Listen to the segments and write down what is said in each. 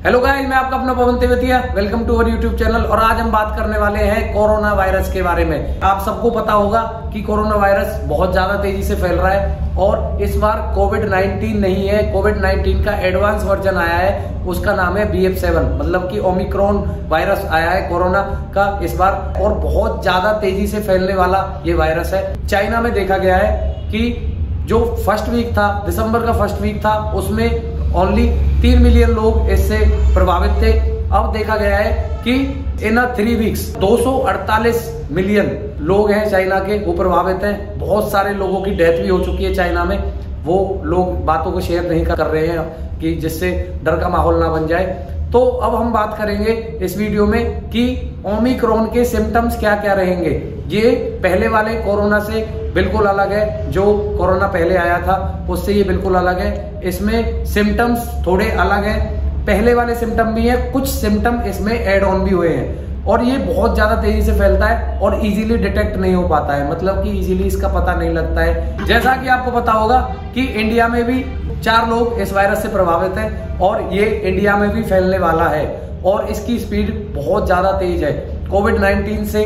Hello guys, मैं आपका अपना Pawan Tewatia. Welcome to our YouTube channel. और आज हम बात करने वाले हैं कोरोना वायरस के बारे में। आप सबको पता होगा कि कोरोना वायरस बहुत ज्यादा तेजी से फैल रहा है और इस बार कोविड-19 नहीं है, कोविड-19 का एडवांस वर्जन आया है, उसका नाम है BF7, मतलब कि ओमिक्रॉन वायरस आया है कोरोना का इस बार, और बहुत ज्यादा तेजी से फैलने वाला ये वायरस है। चाइना में देखा गया है कि जो फर्स्ट वीक था, दिसंबर का फर्स्ट वीक था, उसमें ओनली 3 मिलियन लोग इससे प्रभावित थे। अब देखा गया है कि इन 3 वीक्स 248 मिलियन लोग हैं चाइना के, वो प्रभावित हैं। बहुत सारे लोगों की डेथ भी हो चुकी है चाइना में। वो लोग बातों को शेयर नहीं कर रहे हैं कि जिससे डर का माहौल ना बन जाए। तो अब हम बात करेंगे इस वीडियो में कि ओमिक्रॉन के सिम्टम्स क्या क्या रहेंगे। ये पहले वाले कोरोना से बिल्कुल अलग है, जो कोरोना पहले आया था उससे ये बिल्कुल अलग है। इसमें सिम्टम्स थोड़े अलग हैं, पहले वाले सिम्टम भी है, कुछ सिम्टम इसमें एड ऑन भी हुए हैं। और ये बहुत ज्यादा तेजी से फैलता है और इजीली डिटेक्ट नहीं हो पाता है, मतलब कि इजीली इसका पता नहीं लगता है। जैसा कि आपको पता होगा कि इंडिया में भी 4 लोग इस वायरस से प्रभावित हैं और ये इंडिया में भी फैलने वाला है और इसकी स्पीड बहुत ज्यादा तेज है, कोविड-19 से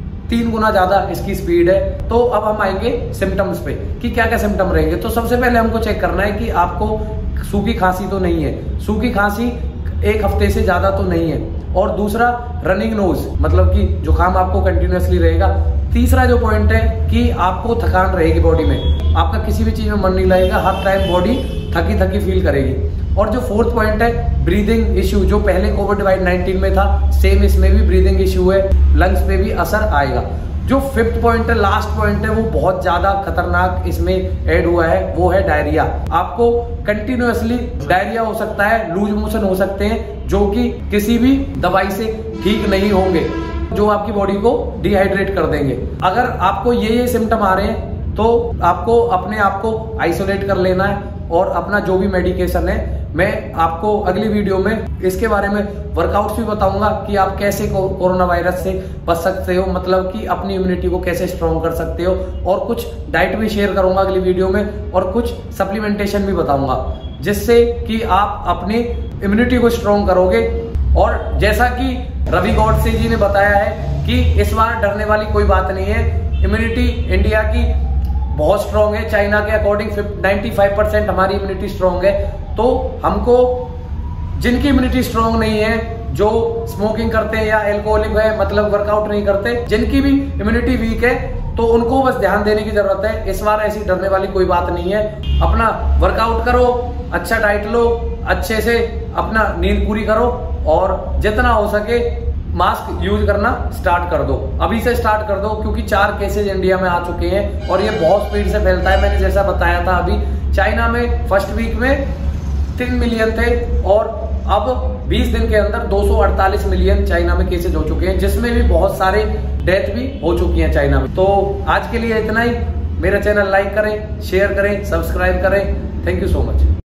3 गुना ज्यादा इसकी स्पीड है। तो अब हम आएंगे सिम्टम्स पे कि क्या क्या सिम्टम रहेंगे। तो सबसे पहले हमको चेक करना है कि आपको सूखी खांसी तो नहीं है, सूखी खांसी 1 हफ्ते से ज्यादा तो नहीं है। और दूसरा रनिंग नोज, मतलब कि जुकाम आपको कंटिन्यूअसली रहेगा। तीसरा जो पॉइंट है कि आपको थकान रहेगी बॉडी में, आपका किसी भी चीज में मन नहीं लगेगा, हर टाइम बॉडी थकी थकी फील करेगी। और जो 4th पॉइंट है ब्रीदिंग इश्यू, जो पहले कोविड-19 में था सेम इसमें भी ब्रीदिंग इश्यू है, लंग्स पे भी असर आएगा। जो 5th पॉइंट है, लास्ट पॉइंट है, वो बहुत ज्यादा खतरनाक इसमें ऐड हुआ है, वो है डायरिया। आपको कंटिन्यूअसली डायरिया हो सकता है, लूज मोशन हो सकते हैं, जो कि किसी भी दवाई से ठीक नहीं होंगे, जो आपकी बॉडी को डिहाइड्रेट कर देंगे। अगर आपको ये सिम्टम आ रहे हैं तो आपको अपने आप को आइसोलेट कर लेना है और अपना जो भी मेडिकेशन है, मैं आपको अगली वीडियो में इसके बारे में वर्कआउट्स भी बताऊंगा कि आप कैसे कोरोना वायरस से बच सकते हो, मतलब कि अपनी इम्यूनिटी को कैसे स्ट्रॉन्ग कर सकते हो। और कुछ डाइट भी शेयर करूंगा अगली वीडियो में और कुछ सप्लीमेंटेशन भी बताऊंगा, जिससे कि आप अपनी इम्यूनिटी को स्ट्रॉन्ग करोगे। और जैसा कि रवि गॉडसे जी ने बताया है कि इस बार डरने वाली कोई बात नहीं है, इम्यूनिटी इंडिया की बहुत स्ट्रॉन्ग है। चाइना के अकॉर्डिंग 95% हमारी इम्यूनिटी स्ट्रॉन्ग है। तो हमको, जिनकी इम्यूनिटी स्ट्रॉन्ग नहीं है, जो स्मोकिंग करते हैं या एल्कोहलिक है, मतलब वर्कआउट नहीं करते, जिनकी भी इम्यूनिटी वीक है, तो उनको बस ध्यान देने की जरूरत है। इस बार ऐसी डरने वाली कोई बात नहीं है। अपना वर्कआउट करो, अच्छा डाइट लो, अच्छे से अपना नींद पूरी करो और जितना हो सके मास्क यूज करना स्टार्ट कर दो, अभी से स्टार्ट कर दो, क्योंकि 4 केसेज इंडिया में आ चुके हैं और ये बहुत स्पीड से फैलता है। मैंने जैसा बताया था, अभी चाइना में फर्स्ट वीक में 3 मिलियन थे और अब 20 दिन के अंदर 248 मिलियन चाइना में केसेज हो चुके हैं, जिसमें भी बहुत सारे डेथ भी हो चुकी हैं चाइना में। तो आज के लिए इतना ही। मेरा चैनल लाइक करें, शेयर करें, सब्सक्राइब करें। Thank you so much.